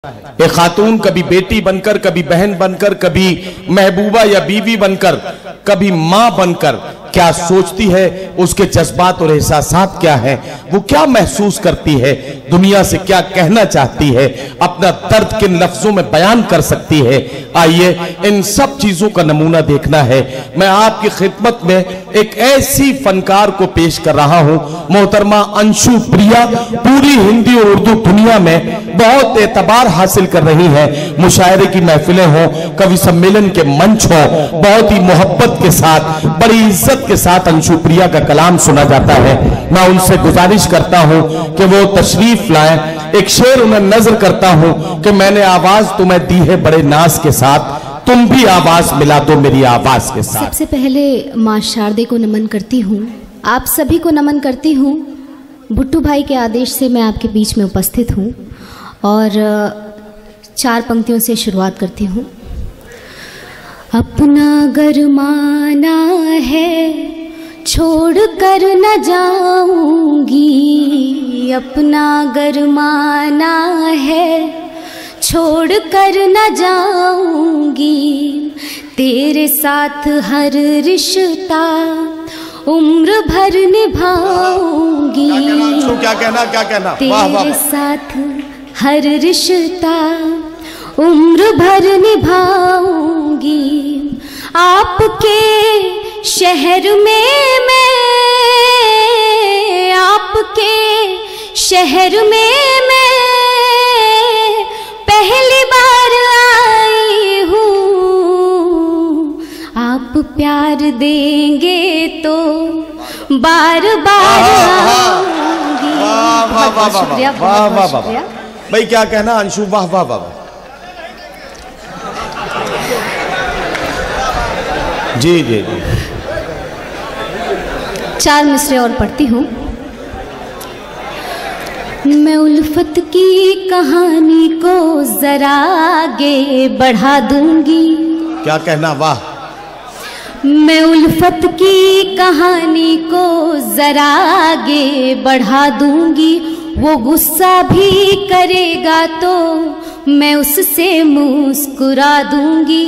एक खातून कभी बेटी बनकर, कभी बहन बनकर, कभी महबूबा या बीवी बनकर, कभी मां बनकर क्या सोचती है, उसके जज्बात और एहसासात क्या है, वो क्या महसूस करती है, दुनिया से क्या कहना चाहती है, अपना दर्द किन लफ्जों में बयान कर सकती है। आइए इन सब चीजों का नमूना देखना है। मैं आपकी खिदमत में एक ऐसी फनकार को पेश कर रहा हूं, मोहतरमा अंशु प्रिया पूरी हिंदी और उर्दू दुनिया में बहुत एतबार हासिल कर रही है। मुशायरे की महफिलें हो, कवि सम्मेलन के मंच हो, बहुत ही मोहब्बत के साथ, बड़ी इज्जत के साथ अंशु प्रिया का कलाम सुना जाता है। मैं उनसे गुजारिश करता हूं कि वो तशरीफ लाएं। एक शेर उन्हें नजर करता हूं कि मैंने आवाज तुम्हें दी है बड़े नाज के साथ, तुम भी आवाज मिला दो मेरी आवाज के साथ। सबसे पहले मां शारदे को नमन करती हूँ, आप सभी को नमन करती हूँ। भुट्टू भाई के आदेश से मैं आपके बीच में उपस्थित हूँ और 4 पंक्तियों से शुरुआत करती हूँ। अपना घर माना है छोड़ कर न जाऊंगी, अपना घर माना है छोड़ कर न जाऊंगी, तेरे साथ हर रिश्ता उम्र भर निभाऊंगी। क्या कहना तेरे साथ हर रिश्ता उम्र भर निभाऊंगी, आपके शहर में मैं, आपके शहर में मैं पहली बार आई हूँ, आप प्यार देंगे तो बार बार आऊंगी। बहुत शुक्रिया, बहुत शुक्रिया भाई। क्या कहना अंशु, वाह वाह वाह। जी जी जी। 4 मिसरे और पढ़ती हूँ। मैं उल्फत की कहानी को जरा आगे बढ़ा दूंगी। क्या कहना, वाह। मैं उल्फत की कहानी को जरा आगे बढ़ा दूंगी, वो गुस्सा भी करेगा तो मैं उससे मुस्कुरा दूंगी।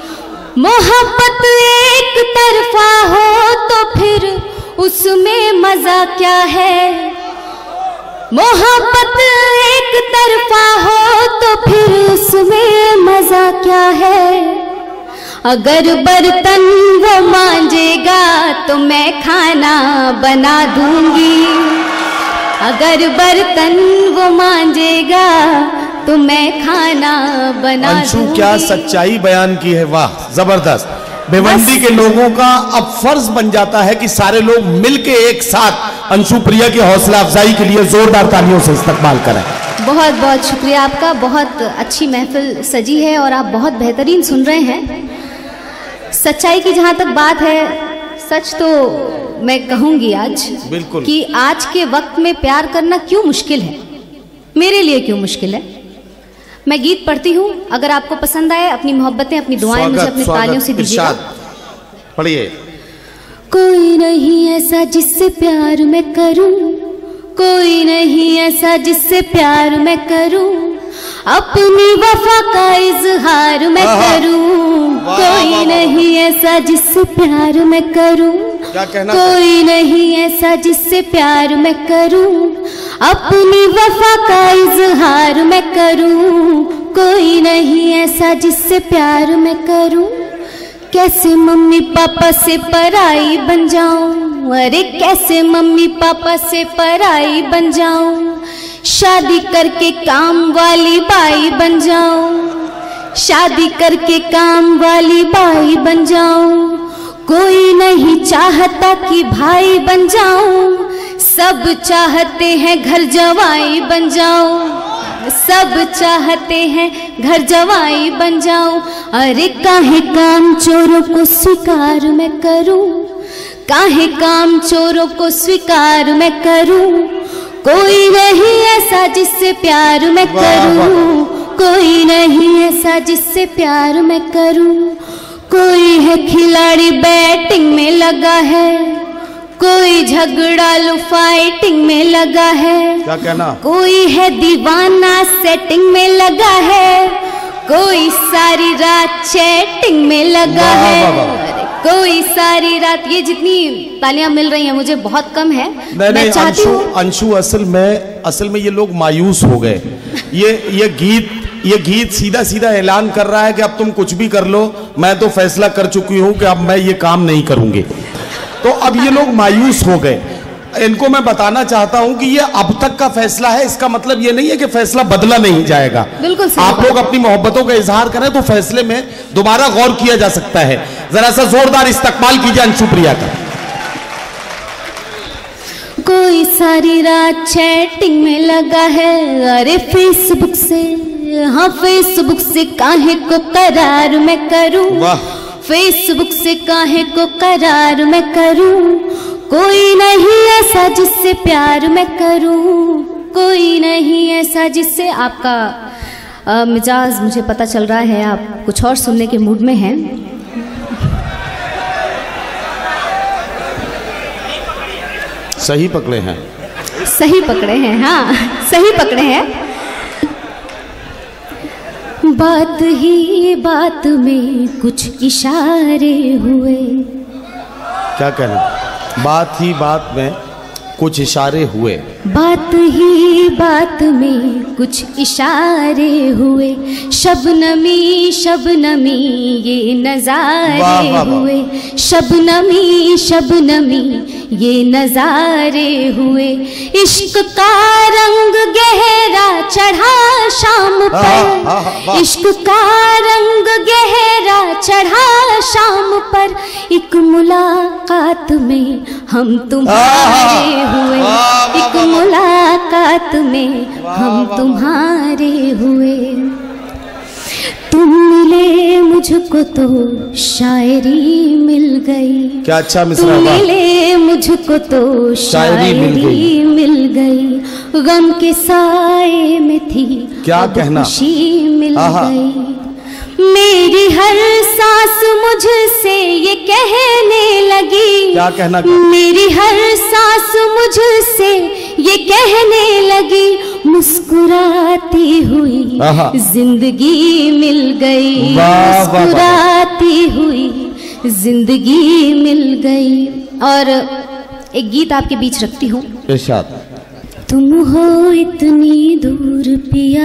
मोहब्बत एक तरफा हो तो फिर उसमें मजा क्या है, मोहब्बत एक तरफा हो तो फिर उसमें मजा क्या है। अगर बर्तन वो मांजेगा तो मैं खाना बना दूंगी, अगर बर्तन वो मांजेगा तो मैं खाना बना दूंगी। अंशु क्या सच्चाई बयान की है, वाह जबरदस्त। भिवंडी के लोगों का अब फर्ज बन जाता है कि सारे लोग मिलके एक साथ अंशु प्रिया की हौसला अफजाई के लिए जोरदार तालियों से इस्तकबाल करें। बहुत बहुत शुक्रिया आपका, बहुत अच्छी महफिल सजी है और आप बहुत बेहतरीन सुन रहे हैं। सच्चाई की जहाँ तक बात है, सच तो मैं कहूँगी आज बिल्कुल कि आज के वक्त में प्यार करना क्यों मुश्किल है, मेरे लिए क्यों मुश्किल है। मैं गीत पढ़ती हूँ, अगर आपको पसंद आए अपनी मोहब्बतें, अपनी दुआएं मुझे अपनी तालियों से दीजिएगा। पढ़िए। कोई नहीं ऐसा जिससे प्यार मैं करूं, कोई नहीं ऐसा जिससे प्यार मैं करूं, अपनी वफा का इजहार मैं करूं। कोई नहीं ऐसा जिससे प्यार मैं करूं, कोई नहीं ऐसा जिससे प्यार मैं करूं, अपनी वफा का इजहार मैं करूं। कोई नहीं ऐसा जिससे प्यार मैं करूं, कैसे मम्मी पापा से पराई बन जाऊं, अरे कैसे मम्मी पापा से पराई बन जाऊं, शादी करके काम वाली बाई बन जाऊं, शादी करके काम वाली बाई बन जाऊं। कोई नहीं चाहता कि भाई बन जाऊं, सब चाहते हैं घर जवाई बन जाऊं, सब चाहते हैं घर जवाई बन जाऊं। अरे काहे काम चोरों को स्वीकार मैं करूं, काहे काम चोरों को स्वीकार मैं करूं। कोई नहीं ऐसा जिससे प्यार मैं करूं, कोई नहीं ऐसा जिससे प्यार मैं करूं। कोई है खिलाड़ी बैटिंग में लगा है, कोई झगड़ालू फाइटिंग में लगा है, क्या कहना, कोई है दीवाना सेटिंग में लगा है, कोई सारी रात चैटिंग में लगा है, कोई सारी रात। ये जितनी तालियां मिल रही हैं मुझे बहुत कम है। मैं चाहती हूँ अंशु असल में ये लोग मायूस हो गए। ये गीत सीधा सीधा ऐलान कर रहा है कि अब तुम कुछ भी कर लो, मैं तो फैसला कर चुकी हूं कि अब मैं ये काम नहीं करूंगी। तो अब ये लोग मायूस हो गए। इनको मैं बताना चाहता हूं कि ये अब तक का फैसला है, इसका मतलब ये नहीं है कि फैसला बदला नहीं जाएगा। बिल्कुल आप लोग अपनी मोहब्बतों का इजहार करें तो फैसले में दोबारा गौर किया जा सकता है। जरा सा जोरदार इस्तकबाल कीजिए अंशु प्रिया का। कोई सारी रात चैटिंग में लगा है, अरे फेसबुक से, हाँ फेसबुक से काहे को करार मैं करूं, फेसबुक से काहे को करार मैं करूं, कोई नहीं ऐसा जिससे प्यार मैं करूं, कोई नहीं ऐसा जिससे। आपका मिजाज मुझे पता चल रहा है, आप कुछ और सुनने के मूड में हैं। सही पकड़े हैं, सही पकड़े हैं, हाँ सही पकड़े हैं। बात ही बात में कुछ इशारे हुए। क्या कहना, बात ही बात में कुछ इशारे हुए, बात ही बात में कुछ इशारे हुए, शबनमी शबनमी ये नजारे हुए, शबनमी शबनमी ये नजारे हुए, इश्क का रंग गहरा चढ़ा शाम पर, इश्क का रंग गहरा चढ़ा शाम पर, एक मुलाकात में हम तुम्हारे हुए, एक मुलाकात में हम तुम्हारे हुए, तुम मिले मुझको तो शायरी मिल गई। क्या अच्छा मिसरा, तुम मिले मुझको तो शायरी मिल गई, गम के साए में थी क्या कहना, खुशी मिल गई, मेरी हर सांस मुझसे ये कहने लगी, क्या कहना, मेरी हर सांस मुझसे ये कहने लगी, मुस्कुराती हुई जिंदगी मिल गई, मुस्कुराती हुई जिंदगी मिल गई। और एक गीत आपके बीच रखती हूँ। इरशाद। तुम हो इतनी दूर पिया,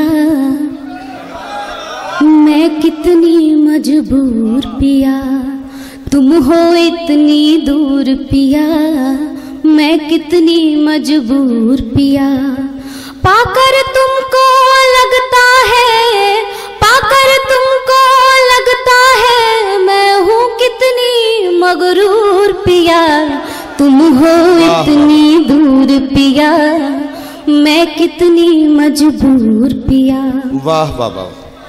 मैं कितनी मजबूर पिया, तुम हो इतनी दूर पिया, मैं कितनी मजबूर पिया, पाकर तुमको लगता है, पाकर तुमको लगता है, मैं हूँ कितनी मगरूर पिया, तुम हो इतनी दूर पिया, मैं कितनी मजबूर पिया। वाह वाह वाह।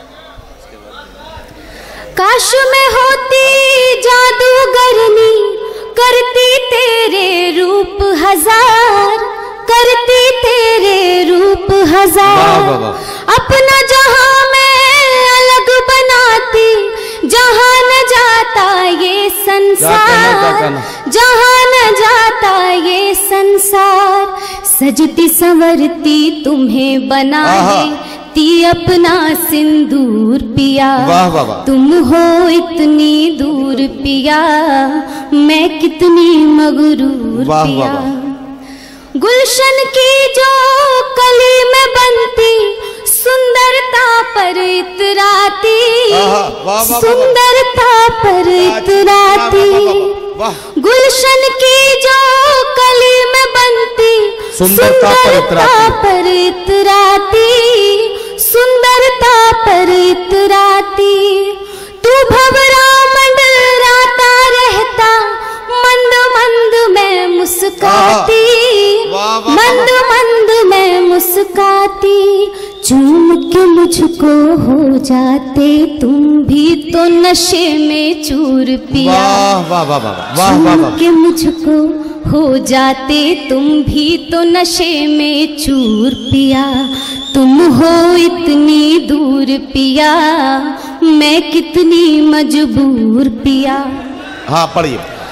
काश मैं होती जादूगरनी, करती तेरे रूप हजार, करती तेरे रूप हजार, अपना जहां मैं अलग बनाती, जहां न जाता ये संसार, जहां न जाता ये संसार, सजती संवरती तुम्हें बना देती अपना सिंदूर पिया, तुम हो इतनी दूर पिया, मैं कितनी मगरूर पिया, गुलशन की जो कली में बनती, सुंदरता पर इतराती, सुंदरता पर इतराती, गुलशन की जो कली में बनती, सुंदरता पर इतराती, सुंदरता पर इतराती, तू भंवरा मंडराता रहता, मंद मंद मैं मुस्काती, मंद मंद मैं मुस्काती, चूम के मुझको हो जाते तुम भी तो नशे में चूर पिया, चूम के मुझको हो जाते तुम भी तो नशे में चूर पिया, तुम हो इतनी दूर पिया, मैं कितनी मजबूर पिया। हाँ पढ़िए।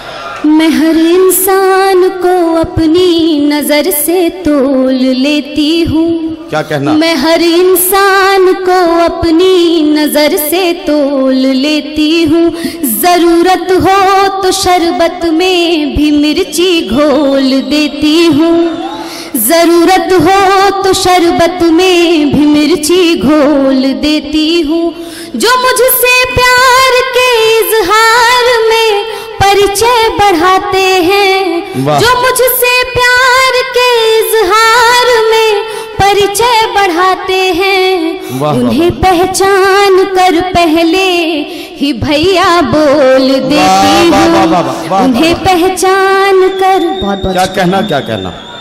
मैं हर इंसान को अपनी नजर से तोल लेती हूँ। क्या कहना? मैं हर इंसान को अपनी नजर से तोल लेती हूँ। जरूरत हो तो शरबत में भी मिर्ची घोल देती हूँ। जरूरत हो तो शरबत में भी मिर्ची घोल देती हूँ। जो मुझसे प्यार के इजहार में परिचय बढ़ाते हैं, जो मुझसे प्यार के इजहार में परिचय बढ़ाते हैं, उन्हें पहचान कर पहले ही भैया बोल देती हूँ। उन्हें पहचान कर। बहुत क्या कहना? क्या कहना?